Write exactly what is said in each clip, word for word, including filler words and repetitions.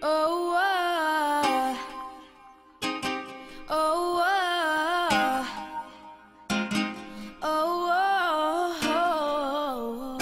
Oh, uh, oh, uh, oh, oh,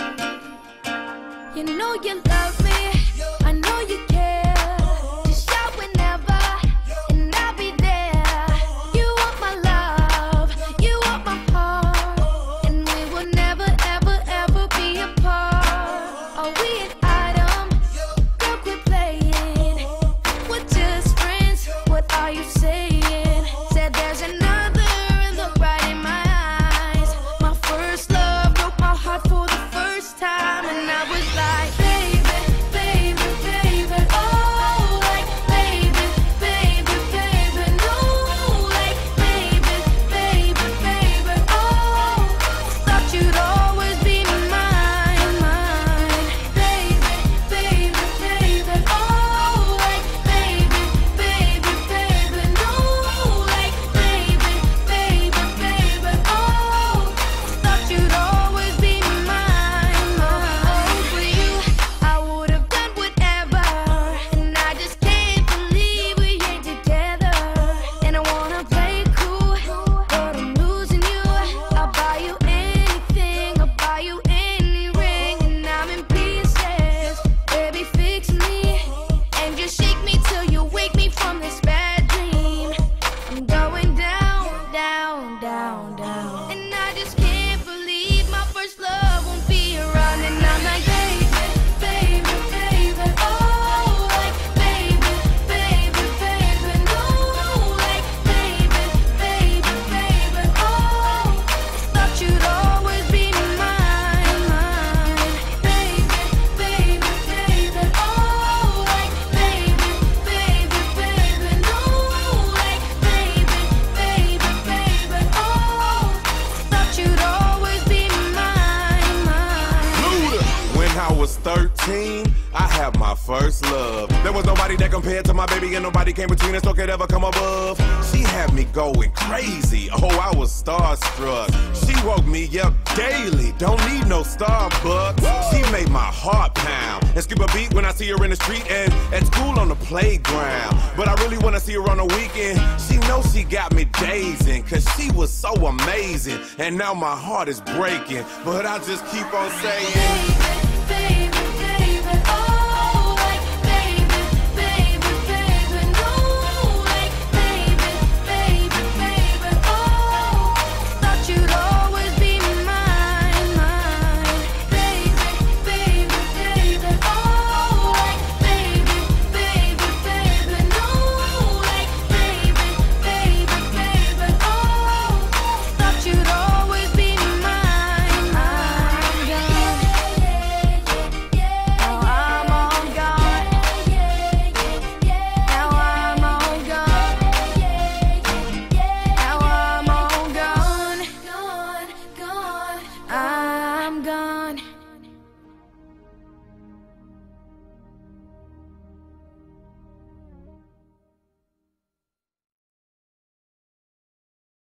oh. You know you love me, I know you care. Just shout whenever, and I'll be there. You want my love, you want my heart, and we will never, ever, ever be apart. Are we an item? Girl, quit playing. We're just friends, what are you saying? Said there's another, look right in my eyes. My first love broke my heart for the first time, and I was like, baby, baby, baby, oh, like, baby, baby, baby, no, like, baby, baby, baby, oh, thought you'd always be mine, mine, baby, baby, baby, oh, like, baby, baby, baby, no, like, baby, baby, baby, oh, thought you'd always be mine, mine. For you, I would have done whatever, and I just can't believe we ain't together. And I wanna play cool, but I'm losing you. I'll buy you anything, I'll buy you any ring, and I'm in pieces. Baby, fix me, and just shake me till you wake me from this bad dream. I'm going down, down, down, down, and I just can't believe my first love won't be around. And I'm like, baby, baby, baby, oh, like, baby, baby, baby, no, like, baby, baby, baby, oh, thought you'd always be mine, mine, baby, baby, baby, oh, like, baby, baby, baby, no, like, baby, baby, baby, oh, thought you'd always be mine, mine. Luda. When I was thirteen, I had my first love. There was nobody that compared to my baby, and nobody came between us or could ever come above. She had me going crazy. Oh, I was starstruck. She woke me up daily. Don't need no Starbucks. She made my heart pound and skip a beat when I see her in the street and at school on the playground. But I really wanna see her on the weekend. She knows she got me dazing, cause she was so amazing. And now my heart is breaking, but I just keep on saying, Baby,